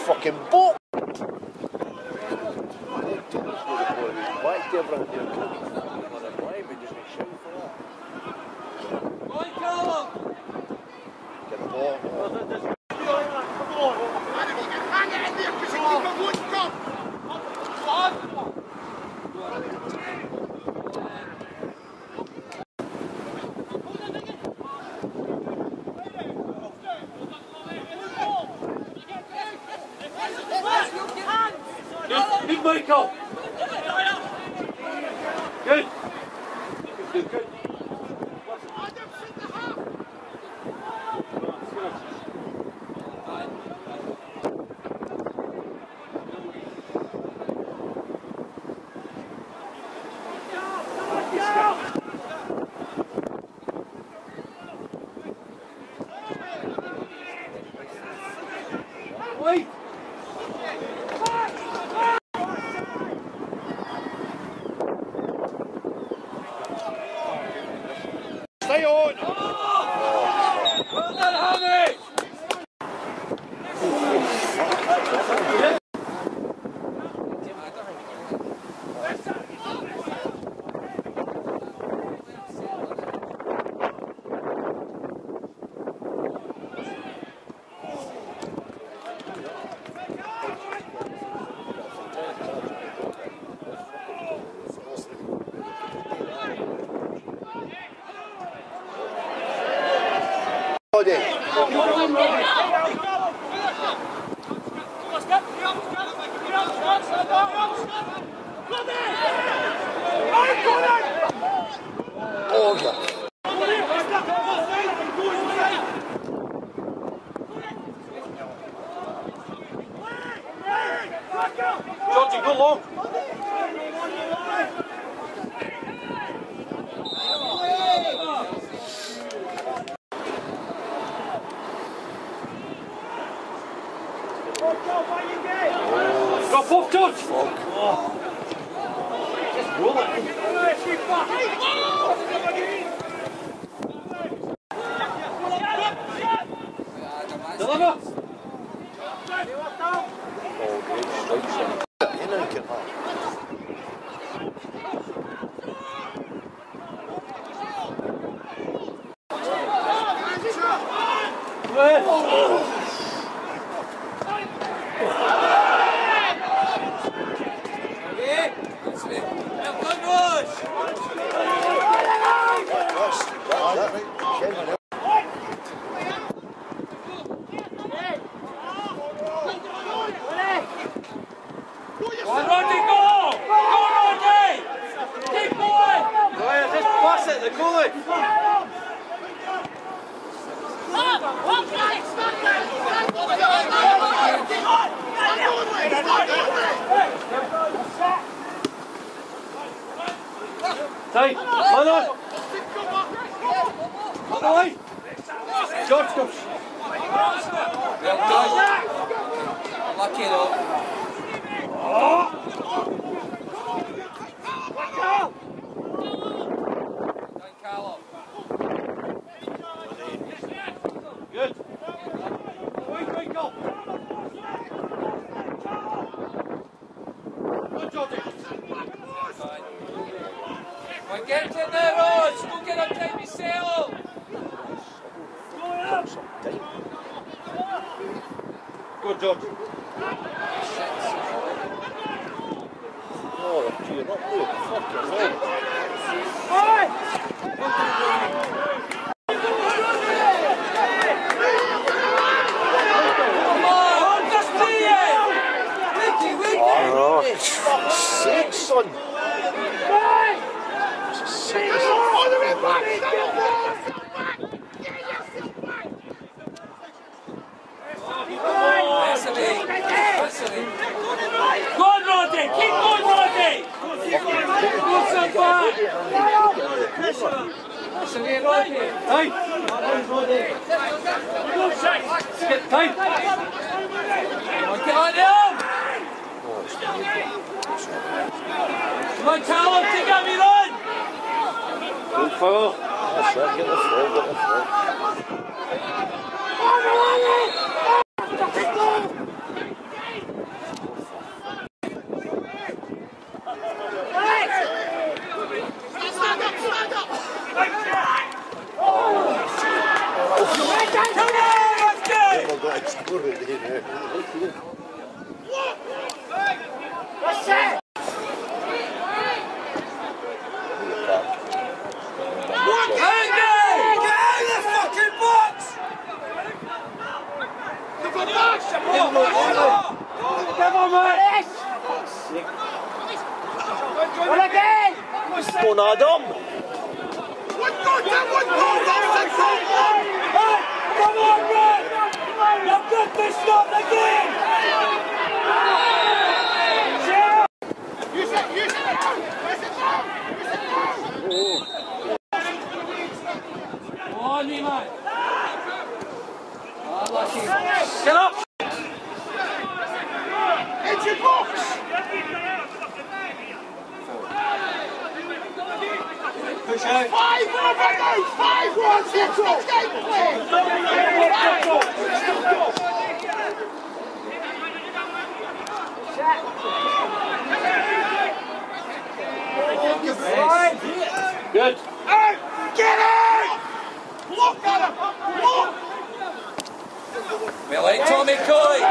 fucking boat. Get the ball. Good, Michael. Good. Good. Wait. Stay on! Well done, Hammy! Georgie, go long. Drop off, George. Just roll it. Deliver. The goalie! Tight! Man on! On the way! George comes! Well done! Lucky though! Good. Wait, go. Good, Georgie. Well, get in there, Rose. Don't get on time yourself. Good, George. Oh, you're not moving. Fucking hell. Fuck's sake, son! Go on, Roddy! Keep going, Roddy! What's up, back? Hey! Get tight! Get on him! Come on, Callum, take out me run! Good foul. That's right, get the throw, get the throw. Go on, Adam. Hey, come on, Red! You've got to stop the game! On me, man. Get up! Into your box! Push out. 5-1, Brando! 5-1, central! Game clear! Good. Out! Get out! Look at him! Look! Well, Tommy Coy.